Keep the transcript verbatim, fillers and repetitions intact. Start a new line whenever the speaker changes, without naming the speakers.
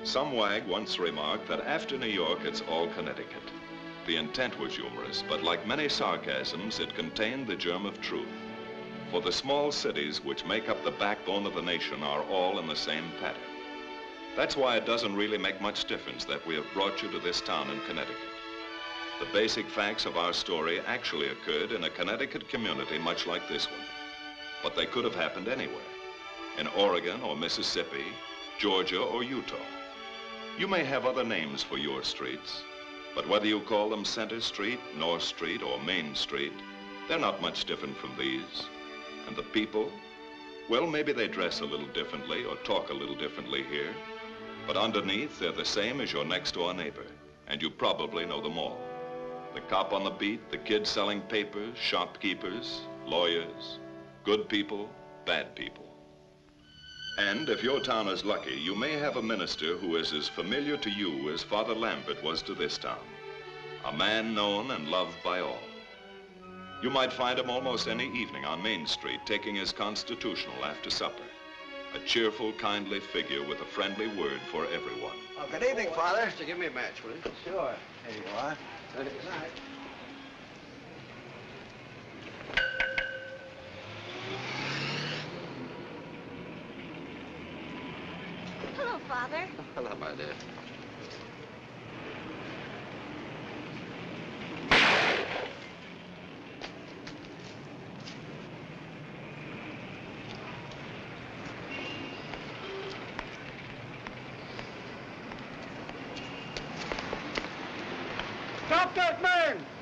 Some wag once remarked that after New York, it's all Connecticut. The intent was humorous, but like many sarcasms, it contained the germ of truth. For the small cities which make up the backbone of the nation are all in the same pattern. That's why it doesn't really make much difference that we have brought you to this town in Connecticut. The basic facts of our story actually occurred in a Connecticut community much like this one. But they could have happened anywhere, in Oregon or Mississippi, Georgia or Utah. You may have other names for your streets, but whether you call them Center Street, North Street, or Main Street, they're not much different from these. And the people, well, maybe they dress a little differently or talk a little differently here, but underneath, they're the same as your next-door neighbor, and you probably know them all. The cop on the beat, the kid selling papers, shopkeepers, lawyers, good people, bad people. And if your town is lucky, you may have a minister who is as familiar to you as Father Lambert was to this town. A man known and loved by all. You might find him almost any evening on Main Street taking his constitutional after supper. A cheerful, kindly figure with a friendly word for everyone.
Oh, good evening, Father.
So give me a match, will you?
Sure. There you are.
Good night.
Hello, Father.
Hello, my dear.
Stop that man!